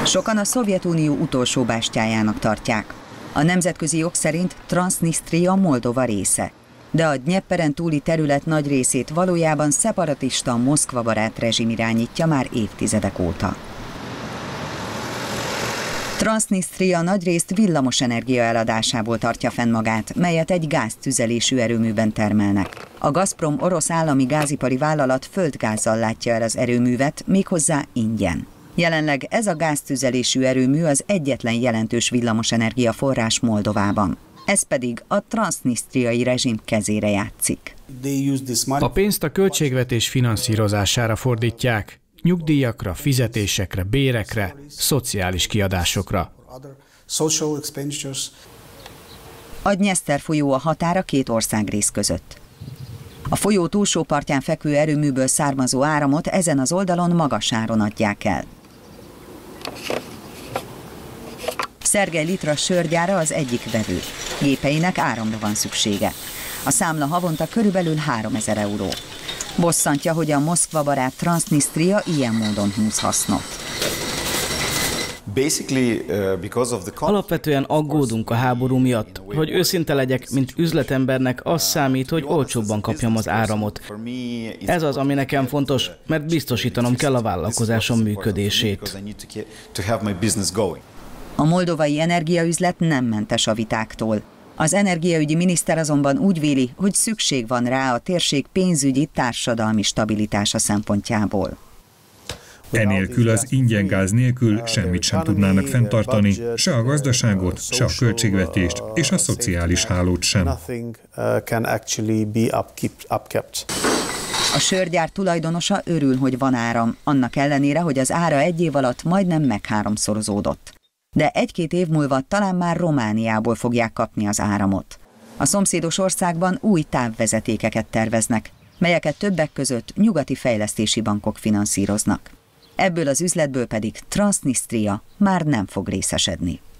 Sokan a Szovjetunió utolsó bástyájának tartják. A nemzetközi jog szerint Transznyisztria Moldova része, de a Dnyeperen túli terület nagy részét valójában szeparatista, Moszkva-barát rezsim irányítja már évtizedek óta. Transznyisztria nagyrészt villamosenergia eladásából tartja fenn magát, melyet egy gáztüzelésű erőműben termelnek. A Gazprom orosz állami gázipari vállalat földgázzal látja el az erőművet, méghozzá ingyen. Jelenleg ez a gáztüzelésű erőmű az egyetlen jelentős villamosenergia forrás Moldovában. Ez pedig a transznisztriai rezsim kezére játszik. A pénzt a költségvetés finanszírozására fordítják, nyugdíjakra, fizetésekre, bérekre, szociális kiadásokra. A Dnyeszter folyó a határ a két országrész között. A folyó túlsó partján fekvő erőműből származó áramot ezen az oldalon magas áron adják el. Szergej Litra sörgyára az egyik vevő. Gépeinek áramra van szüksége. A számla havonta körülbelül 3000 euró. Bosszantja, hogy a Moszkva-barát Transznyisztria ilyen módon húz hasznot. Alapvetően aggódunk a háború miatt. Hogy őszinte legyek, mint üzletembernek, az számít, hogy olcsóbban kapjam az áramot. Ez az, ami nekem fontos, mert biztosítanom kell a vállalkozásom működését. A moldovai energiaüzlet nem mentes a vitáktól. Az energiaügyi miniszter azonban úgy véli, hogy szükség van rá a térség pénzügyi, társadalmi stabilitása szempontjából. Enélkül, az ingyen gáz nélkül semmit sem tudnának fenntartani, se a gazdaságot, se a költségvetést és a szociális hálót sem. A sörgyár tulajdonosa örül, hogy van áram, annak ellenére, hogy az ára egy év alatt majdnem megháromszorozódott. De egy-két év múlva talán már Romániából fogják kapni az áramot. A szomszédos országban új távvezetékeket terveznek, melyeket többek között nyugati fejlesztési bankok finanszíroznak. Ebből az üzletből pedig Transznyisztria már nem fog részesedni.